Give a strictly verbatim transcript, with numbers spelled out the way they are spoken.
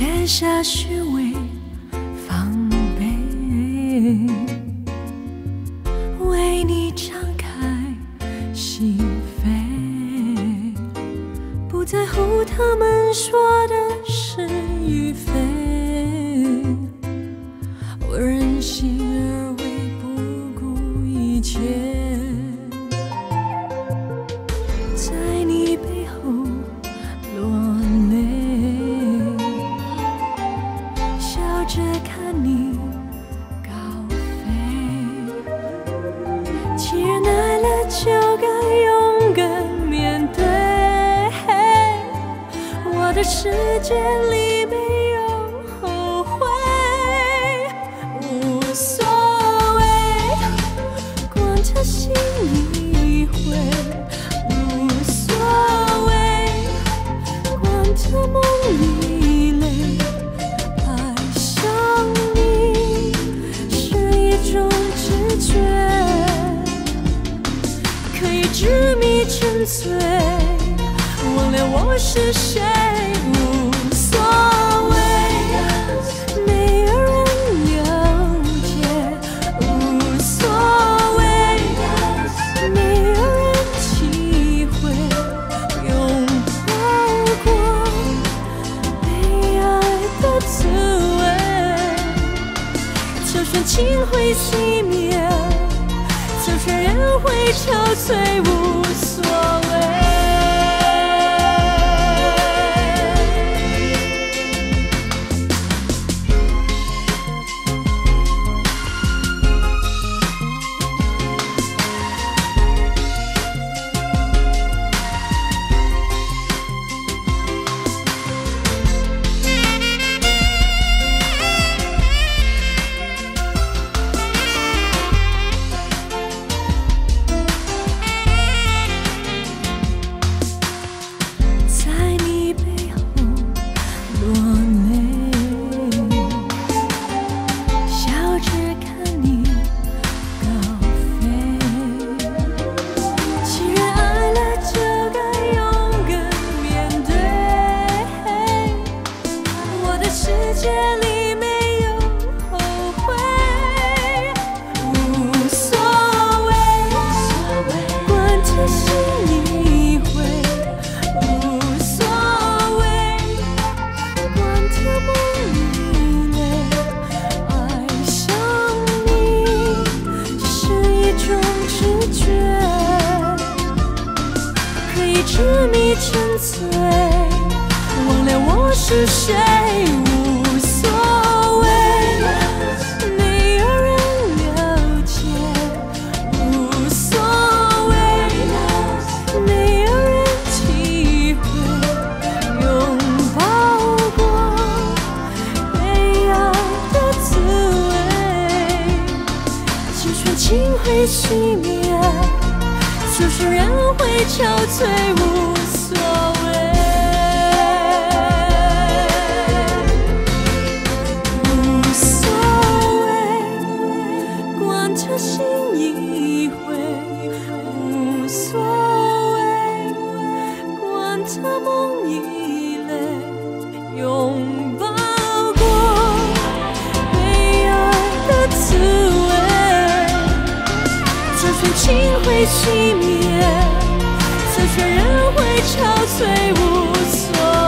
卸下虚伪防备，为你敞开心扉，不在乎他们说的是与非，我任性而为，不顾一切，在你背后落泪，笑着看你高飞。既然爱了，就该勇敢面对。我的世界里没有后悔，无所谓，管他心里会，无所谓，管他梦里累。爱上你是一种直觉，可以执迷沉醉，忘了我是谁，无所谓，没有人了解，无所谓，没有人体会，拥抱过被爱的滋味，就算情会熄灭，就算人会憔悴，无所谓。执迷沉醉，忘了我是谁，无所谓，没有人了解，无所谓，没有人体会，拥抱过被爱的滋味，就算情会熄灭，就算人会憔悴，无所谓，无所谓，管他心已灰，无所谓，管他梦已累，拥抱过被爱的滋味，就算情会熄灭，就算人会憔悴，无所谓。